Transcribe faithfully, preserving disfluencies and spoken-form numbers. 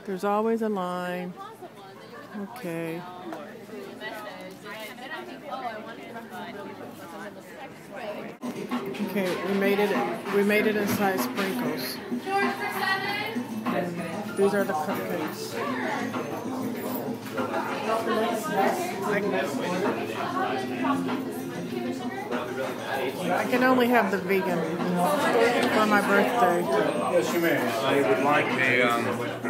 There's always a line. Okay. Okay, we made it. We made it inside Sprinkles. And these are the cupcakes. I can only have the vegan for my birthday. Yes, you may. I would like a um,